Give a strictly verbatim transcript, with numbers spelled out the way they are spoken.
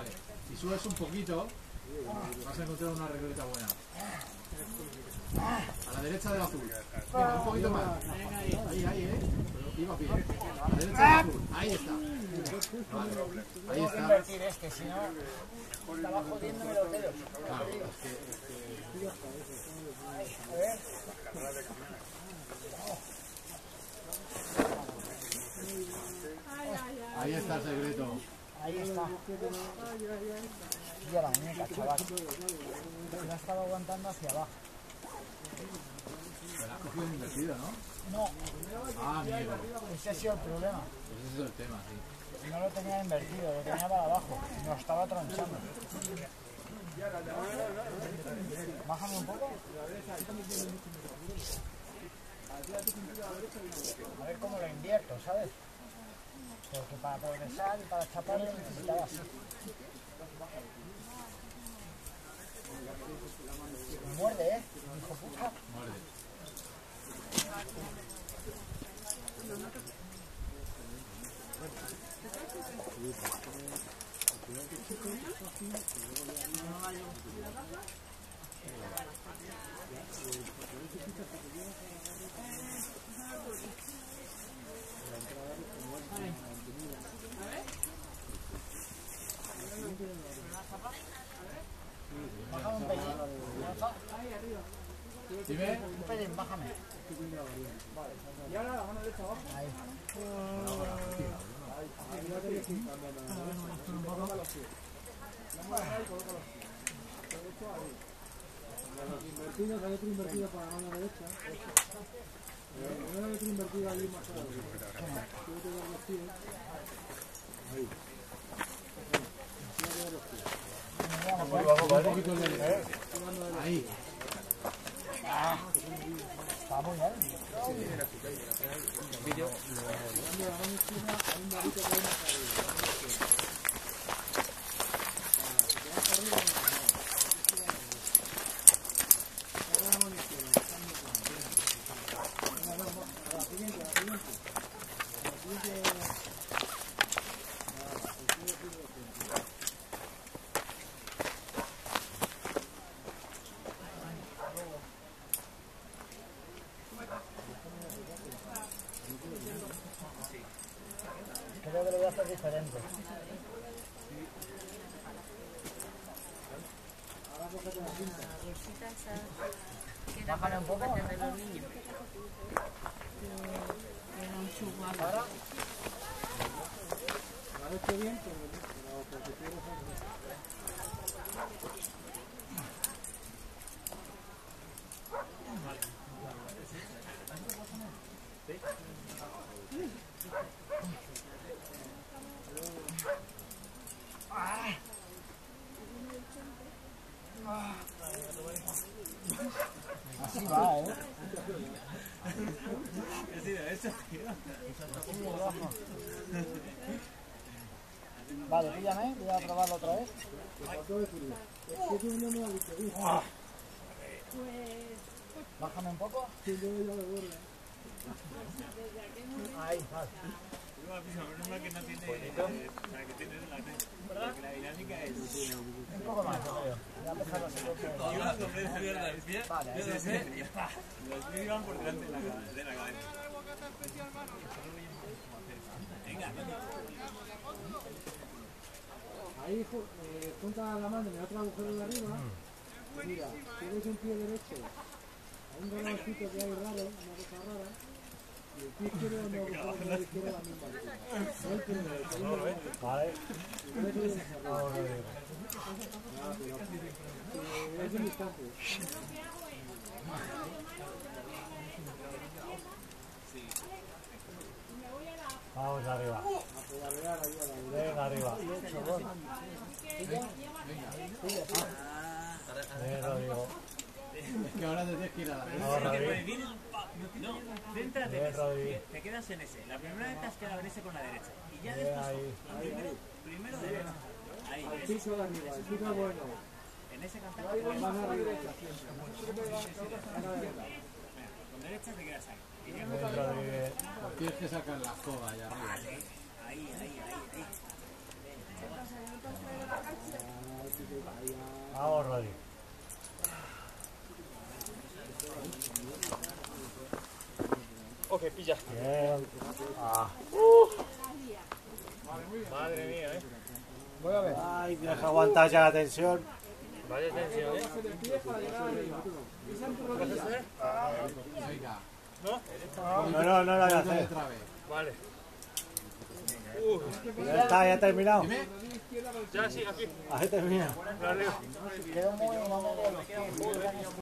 Vale. Si subes un poquito, vas a encontrar una regleta buena. A la derecha del azul. Venga, un poquito más. Ahí, ahí, eh. Iba bien. A la derecha del azul. Ahí está. Vale. Ahí está. Invertir este, si no, estaba jodiéndome los dedos. Claro, es que, es que... A ver. Ahí está el secreto. Ahí está. Y a la muñeca, chaval. La estaba aguantando hacia abajo. Pero la has cogido invertido, ¿no? No. Ah, mierda. Ese ha sido el problema. Pues ese es el tema, sí. No lo tenía invertido, lo tenía para abajo. Y lo estaba tronchando. Bájame un poco. A ver cómo lo invierto, ¿sabes? Porque para progresar y para chapar lo necesitaba así. Muerde, ¿eh? Hijo puta. Muerde. Bájame un pelín. Dime. Un pelín, bájame. Y ahora la mano derecha abajo. Ahí. Ahí ya te voy a decir, coloca los pies. La mano ahí, coloca los pies. Derecho ahí. Los invertidos, hay otro invertido para la mano derecha. Hay otro invertido ahí más a la derecha. Tú te das los pies. Ahí. Un poquito de derecha. Ahí. Está muy bien. Vídeo. Creo que lo voy a hacer diferente. Bájale un poco. Ahora. Ahora estoy bien, pero porque quiero hacer. Así va, ¿eh? Vale, píllame, voy a probarlo otra vez. Bájame un poco. Ahí, vale. Un poco más, yo creo. Voy a empezar así porque... Vale, ahí. Ahí eh, junta la mano en el otro agujero de arriba. Mira, tienes un pie derecho a un galoncito que hay raro, una cosa rara. Y el pie izquierdo en el agujero de la izquierda la misma. No el primero, el segundo. Vale. Es un instante. Vamos arriba. Venga, arriba. Venga, Rodrigo. Es que ahora te tienes que ir a la derecha. Ahora, Rodrigo. No, céntrate en ese. Te quedas en ese. La primera vez te has quedado en ese con la derecha. Y ya después, primero, primero derecha. Ahí, El piso de arriba, el piso bueno. en ese cantar. Más arriba. Con derecha te quedas ahí. Y ya Venga, Rodrigo. Tienes que sacar la escoba allá arriba. ahí, ahí, ahí, ahí. Vamos, Rodri. Ok, pilla. Bien. Ah. Madre mía, eh. Voy a ver. Ay, tienes que aguantar ya la tensión. Vaya tensión, eh. Se despide para llegar arriba. Pisa en tu rodilla. Venga. ¿No? No, no, no lo voy a hacer. Otra vez. Vale. Ya está, ya ha terminado. Dime. Ya, sí, aquí. Ahí termina. Arriba. Quedó muy, no me veo los pies.